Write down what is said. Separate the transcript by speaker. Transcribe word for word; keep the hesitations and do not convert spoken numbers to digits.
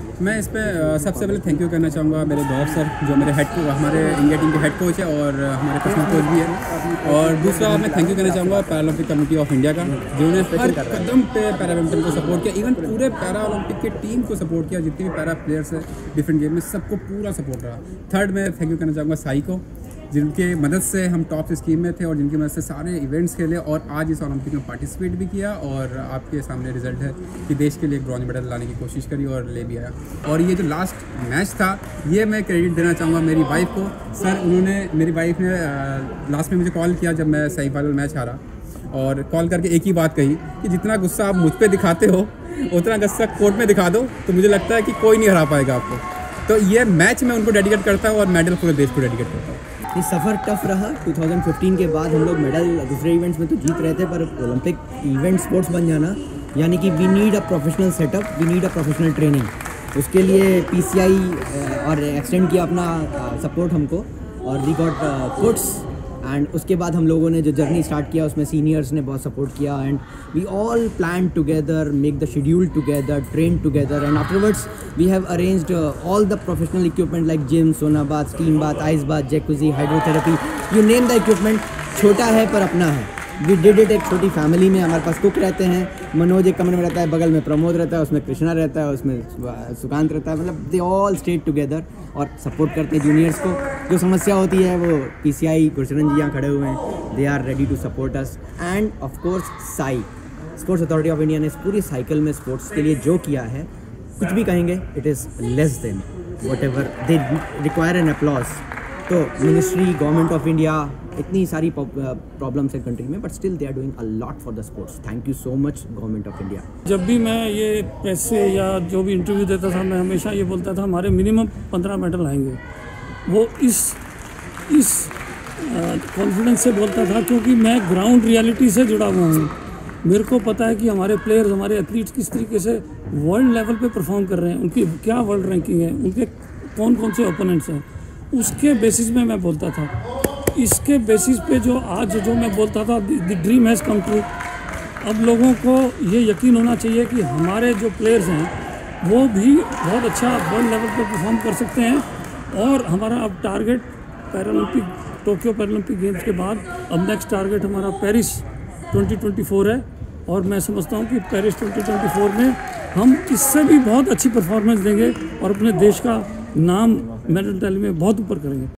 Speaker 1: मैं इस पे सबसे पहले थैंक यू करना चाहूँगा मेरे गौरव सर, जो मेरे हेड को हमारे इंडिया टीम के हेड कोच है और हमारे पर्सनल कोच भी है। और दूसरा मैं थैंक यू करना चाहूँगा पैरालंपिक कमेटी ऑफ इंडिया का, जिन्होंने हर कदम पे पैरा बैडमिंटन को सपोर्ट किया। इवन पूरे पैरा ओलंपिक की टीम को सपोर्ट किया, जितनी भी पैरा प्लेयर्स है डिफरेंट गेम में, सबको पूरा सपोर्ट रहा। थर्ड मैं थैंक यू करना चाहूँगा साई को, जिनके मदद से हम टॉप स्कीम में थे और जिनकी मदद से सारे इवेंट्स खेले और आज इस ओलंपिक में पार्टिसिपेट भी किया। और आपके सामने रिजल्ट है कि देश के लिए एक ब्रॉन्ज मेडल लाने की कोशिश करी और ले भी आया। और ये जो लास्ट मैच था, ये मैं क्रेडिट देना चाहूँगा मेरी वाइफ को। सर, उन्होंने मेरी वाइफ ने लास्ट में मुझे कॉल किया जब मैं सेमीफाइनल मैच हारा, और कॉल करके एक ही बात कही कि जितना गुस्सा आप मुझ पर दिखाते हो उतना गुस्सा कोर्ट में दिखा दो, तो मुझे लगता है कि कोई नहीं हरा पाएगा आपको। तो ये मैच मैं उनको डेडिकेट करता हूँ और मेडल पूरे देश को डेडिकेट करता हूँ।
Speaker 2: ये सफ़र टफ रहा। दो हज़ार पंद्रह के बाद हम लोग मेडल दूसरे इवेंट्स में तो जीत रहे थे, पर ओलंपिक इवेंट स्पोर्ट्स बन जाना यानी कि we need a professional setup, we need a professional training. उसके लिए पीसीआई और एक्सटेंड किया अपना सपोर्ट हमको, और वी गॉट कोट्स। एंड उसके बाद हम लोगों ने जो जर्नी स्टार्ट किया उसमें सीनियर्स ने बहुत सपोर्ट किया, and we all plan together, make the schedule together, train together, and afterwards we have arranged all the professional equipment like gym, sauna bath, steam bath, ice bath, jacuzzi, hydrotherapy, you name the equipment. छोटा है पर अपना है। We did it एक छोटी family में। हमारे पास cook रहते हैं, मनोज एक कमरे में रहता है, बगल में प्रमोद रहता है, उसमें कृष्णा रहता है, उसमें सुकांत रहता है। मतलब दे ऑल स्टेड टुगेदर और सपोर्ट करते हैं जूनियर्स को। जो समस्या होती है वो पीसीआई गुरशरण जी यहाँ खड़े हुए हैं, they are ready to support us. And of course SAI, Sports Authority of India ने इस पूरी साइकिल में स्पोर्ट्स के लिए जो किया है, कुछ भी कहेंगे it is less than whatever they require an applause. तो मिनिस्ट्री, गवर्नमेंट ऑफ इंडिया, इतनी सारी प्रॉब्लम्स है कंट्री में, but still they are doing a lot for the sports. Thank you so much government of India.
Speaker 3: जब भी मैं ये press से या जो भी इंटरव्यू देता था, मैं हमेशा ये बोलता था हमारे मिनिमम पंद्रह मेडल आएंगे। वो इस इस कॉन्फिडेंस से बोलता था क्योंकि मैं ग्राउंड रियलिटी से जुड़ा हुआ हूँ। मेरे को पता है कि हमारे प्लेयर्स, हमारे एथलीट्स किस तरीके से वर्ल्ड लेवल पे परफॉर्म कर रहे हैं, उनकी क्या वर्ल्ड रैंकिंग है, उनके कौन कौन से ओपोनेंट्स हैं, उसके बेसिस में मैं बोलता था। इसके बेसिस पे जो आज जो मैं बोलता था, the dream has come true. अब लोगों को ये यकीन होना चाहिए कि हमारे जो प्लेयर्स हैं वो भी बहुत अच्छा वर्ल्ड लेवल पे परफॉर्म कर सकते हैं। और हमारा अब target Paralympic, Tokyo Paralympic games के बाद अब नेक्स्ट टारगेट हमारा पेरिस ट्वेंटी ट्वेंटी फोर है। और मैं समझता हूँ कि पेरिस ट्वेंटी ट्वेंटी फोर में हम इससे भी बहुत अच्छी परफॉर्मेंस देंगे और अपने देश का नाम मेडल टैली में बहुत ऊपर करेंगे।